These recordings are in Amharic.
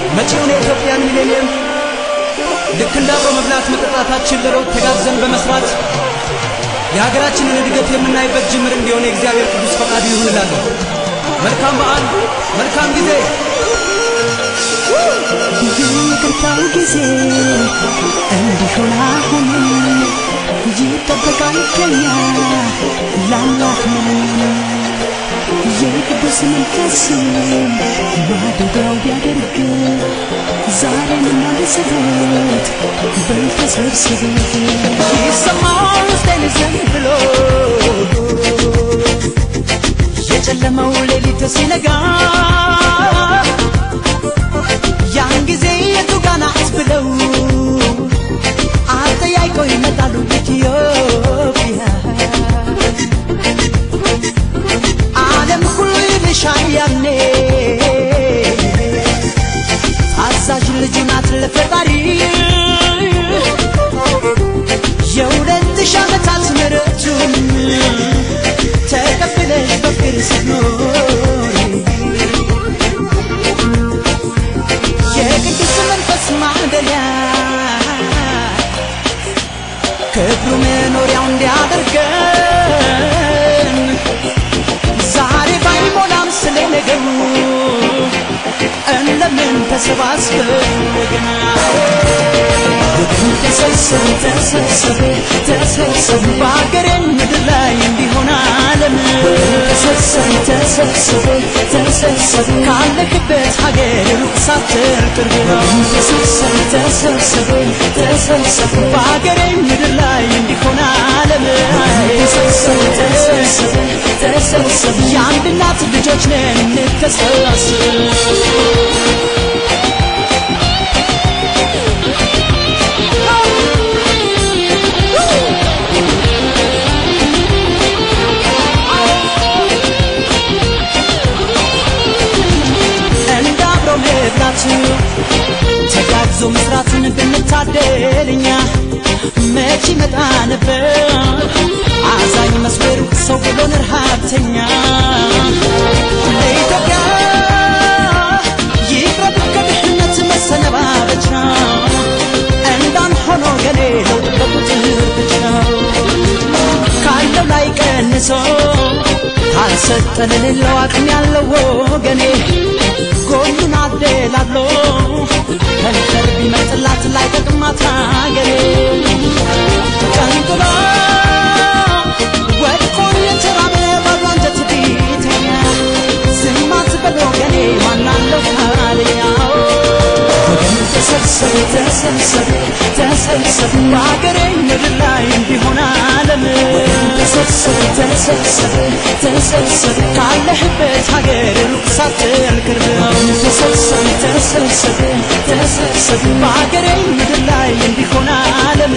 መጪውን የኢትዮጵያን ሚሌኒየም ልክ እንዳብሮ መብላት መጠጣታችን ለለውጥ ተጋግዘን በመስራት የሀገራችንን እድገት የምናይበት ጅምር እንዲሆን የእግዚአብሔር ቅዱስ ፈቃዱ ይሁንላችሁ። መልካም በዓል፣ መልካም ጊዜ። ይቅርታው ጊዜ እንዲሆን አሁን ይጠበቃል ከኛ ላላፍን የቅዱስ መንፈስ ማደሪያው ቢያደርግ ዛሬን እናስበት በተሰብስበ ይሰማል ውስጤን ዝም ብሎ የጨለመው ሌሊት ሲነጋ ያን ጊዜ የቱ ጋር ናት ብለው አጠያይቀው ይመጣሉ ኢትዮጵያ ዓለም ሁሉ ይልሻል ያኔ አዛዥ ልጅ ናት ለፈጣሪ የሁለት ሺህ ዓመታት ምሕረቱን ተቀብለሽ በፍቅር ስትኖሪ የቅዱስ መንፈስ ማደሪያ ክብሩ መኖሪያው እንዲያደርገን ዛሬ ባይሞላም ስለ ነገሩ እንደምን ተሰባስበን ወገና ተሰብሰብ በአገሬን ምድር ላይ እንዲሆን ዓለም ተሰብሰብ ካለክበት ሀገር ሩቅ ሳትል ቅርብ ነው ተሰብሰብ በአገሬን ምድር ላይ እንዲሆን ዓለም ተሰብሰብ የአንድ እናት ልጆች ነን እንተሰባስብ ተጋግዞ መስራትን ብንታደልኛ መች ይመጣ ነበር አዛኝ መስመሩ ሰው ብሎን ረሃብተኛ ለኢትዮጵያ ይቅረብ ከድህነት መሰነባበቻ እንዳን ሆኖ ገሌ ለውጥ በቁጥር ብቻ ካለው ላይ ቀንሶ ካልሰጠን ሌለው አቅም ያለው ወገኔ ጎኑን አደላሎ ከንፈር ቢመጥላት ላይ ጠቅማት አገሬ ቀንጥሎ ወድቆ የተራበ ባዶ አንጀት ቢተኛ ዝም አትበል ወገኔ ማናለው ካልኛው ወገን ተሰብሰብ በአገሬ ምድር ላይ እንዲሆን ዓለም ተሰብሰብ ካለህበት ሀገር ሩቅ ሳትል ቅርብ ነው ተሰብሰብ በአገሬ ምድር ላይ እንዲሆን ዓለም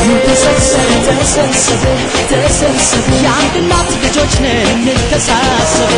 ተሰብሰብ የአንድ እናት ልጆች ነን እንተሳሰብ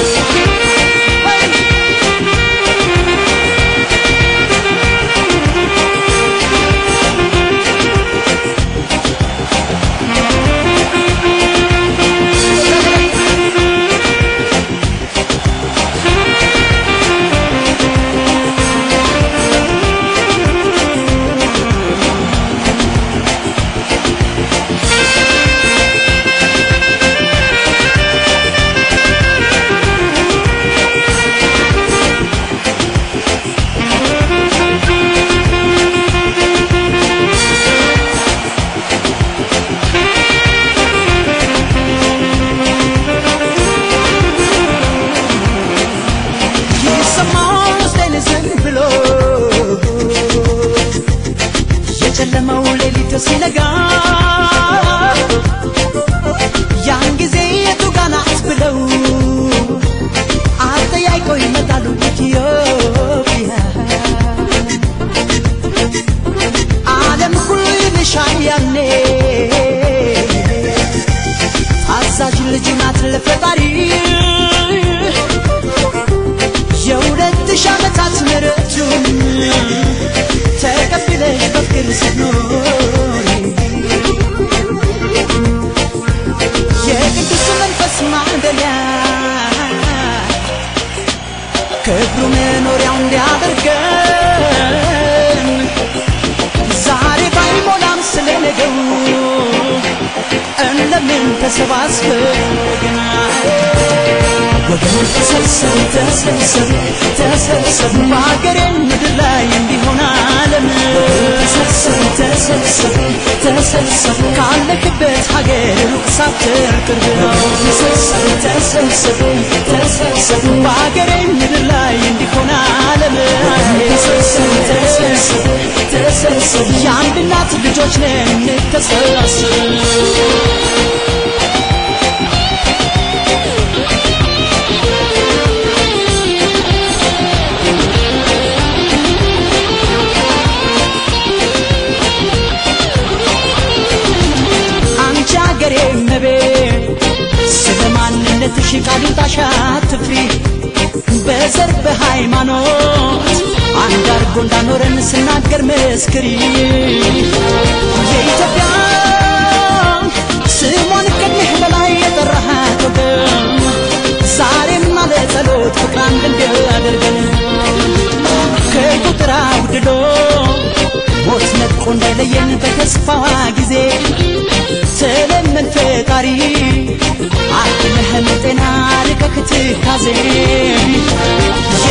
የጨለመው ሌሊት ሲነጋ ያን ጊዜ የቱ ጋር ናት ብለው አጠያይቀው ይመጣሉ ኢትዮጵያ ዓለም ሁሉ ይልሻል ያኔ አዛዥ ልጅ ናት ለፈጣሪ የሁለት ሺህ ዓመታት ምሕረቱን ተቀብለሽ በፍቅር ስትኖሪ የቅዱስ መንፈስ ማደሪያ ክብሩ መኖሪያው እንዲያደርገን ያደረገው እንደምን ተሰባስበን ወገን ተሰብሰብ ተሰብሰብ ተሰብሰብ በአገሬ ምድር ላይ እንዲሆን ዓለም ተሰብሰብ ተሰብሰብ ተሰብሰብ ካለክበት ሀገር ሩቅ ሳትር ቅርብ ነው ተሰብሰብ ተሰብሰብ ተሰብሰብ በአገሬ ምድር ላይ እንዲሆን ዓለም ተሰብሰብ ተሰብሰብ ተሰብሰብ የአንድ እናት ልጆች ነን ተሰብሰብ ስለማንነትሽ ቃልን ታሻትፍሪ በዘር በሃይማኖት አንድ አርጎ እንዳኖረን ስናገር መስክሪ የኢትዮጵያ ስሟን ከድህ በላይ የጠራሃት ወገን ዛሬም አለ ጸሎት ፍቅር አንድ እንዲያደርገን ከቁጥር አውድሎ ሞት ነጥቆ እንዳይለየን በተስፋዋ ጊዜ ተለመን ፈጣሪ አትለህም ጤና ልቀህ ትካዜ